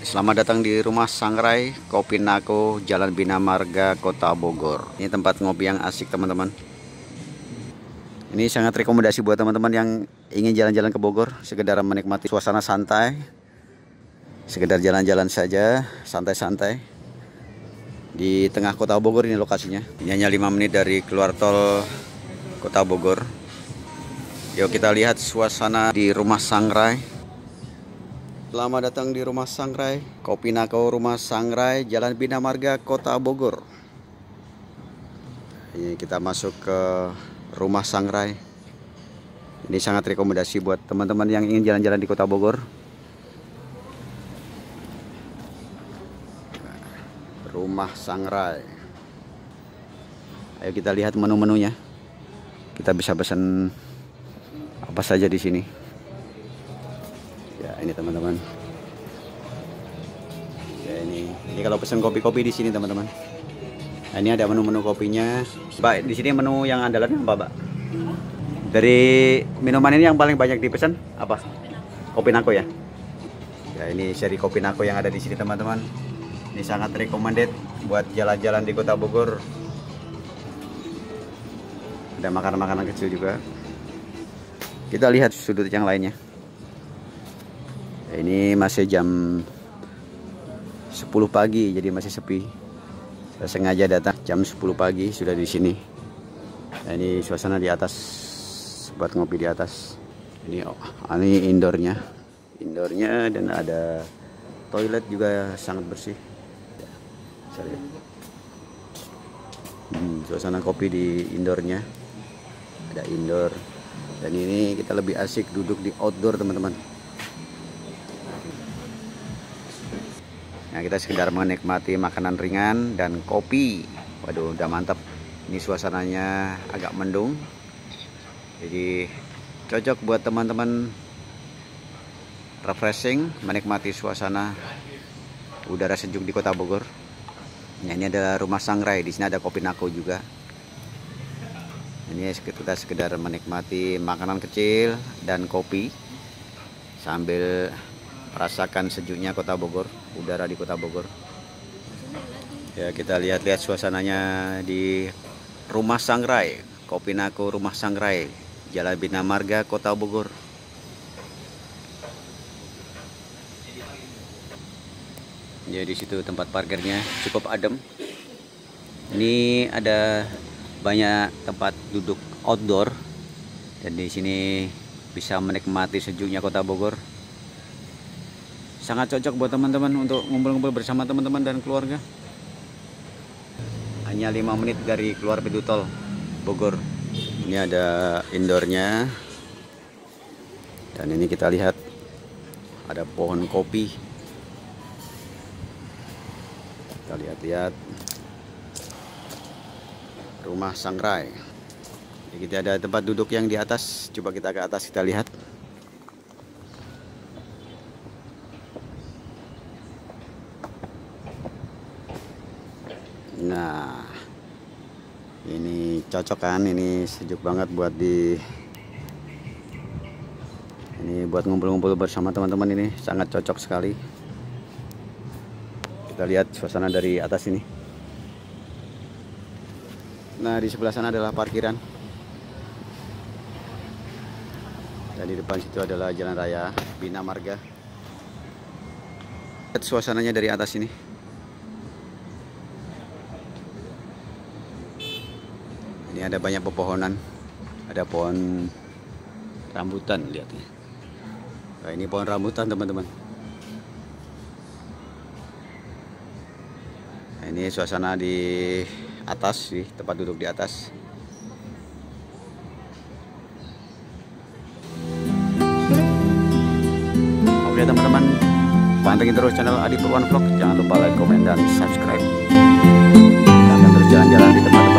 Selamat datang di Rumah Sangrai Kopi Nako, Jalan Bina Marga, Kota Bogor. Ini tempat ngopi yang asik teman-teman. Ini sangat rekomendasi buat teman-teman yang ingin jalan-jalan ke Bogor, sekedar menikmati suasana santai, sekedar jalan-jalan saja, santai-santai. Di tengah Kota Bogor ini lokasinya. Ini hanya 5 menit dari keluar tol Kota Bogor. Yuk kita lihat suasana di Rumah Sangrai. Selamat datang di Rumah Sangrai Kopi Nako, Rumah Sangrai, Jalan Bina Marga, Kota Bogor. Ini kita masuk ke Rumah Sangrai. Ini sangat rekomendasi buat teman-teman yang ingin jalan-jalan di Kota Bogor. Rumah Sangrai. Ayo kita lihat menu-menunya. Kita bisa pesan apa saja di sini. Ya ini teman-teman. Ya ini kalau pesan kopi-kopi di sini teman-teman. Nah, ini ada menu-menu kopinya. Mbak, di sini menu yang andalan apa, Mbak? Dari minuman ini yang paling banyak dipesan apa? Kopi Nako ya. Ya ini seri Kopi Nako yang ada di sini teman-teman. Ini sangat recommended buat jalan-jalan di Kota Bogor. Ada makanan-makanan kecil juga. Kita lihat sudut yang lainnya. Ini masih jam 10 pagi, jadi masih sepi. Saya sengaja datang jam 10 pagi sudah di sini. Nah, ini suasana di atas, buat ngopi di atas. Ini indoornya, dan ada toilet juga sangat bersih. Suasana kopi di indoornya, ada indoor. Dan ini kita lebih asik duduk di outdoor teman-teman. Nah, kita sekedar menikmati makanan ringan dan kopi. Waduh, udah mantap. Ini suasananya agak mendung, jadi cocok buat teman-teman refreshing, menikmati suasana udara sejuk di Kota Bogor. Nah, ini adalah Rumah Sangrai. Di sini ada Kopi Nako juga. Ini kita sekedar menikmati makanan kecil dan kopi sambil merasakan sejuknya Kota Bogor, udara di Kota Bogor. Ya, kita lihat-lihat suasananya di Rumah Sangrai Kopi Nako, Rumah Sangrai, Jalan Bina Marga, Kota Bogor. Ya, di situ tempat parkirnya cukup adem. Ini ada banyak tempat duduk outdoor, dan di sini bisa menikmati sejuknya Kota Bogor. Sangat cocok buat teman-teman untuk ngumpul-ngumpul bersama teman-teman dan keluarga. Hanya 5 menit dari keluar pintu tol Bogor. Ini ada indoornya. Dan ini kita lihat ada pohon kopi. Kita lihat-lihat Rumah Sangrai. Jadi kita ada tempat duduk yang di atas. Coba kita ke atas, kita lihat. Nah, ini cocok kan, ini sejuk banget buat ini buat ngumpul-ngumpul bersama teman-teman, ini sangat cocok sekali. Kita lihat suasana dari atas ini. Nah, di sebelah sana adalah parkiran. Dan di depan situ adalah Jalan Raya Bina Marga. Lihat suasananya dari atas ini. Ini ada banyak pepohonan, ada pohon rambutan, lihatnya. Nah, ini pohon rambutan teman-teman. Nah, ini suasana di atas, sih tempat duduk di atas. Oke teman-teman, pantengin terus channel Adi Purwan Vlog. Jangan lupa like, komen, dan subscribe. Kita akan terus jalan-jalan di tempat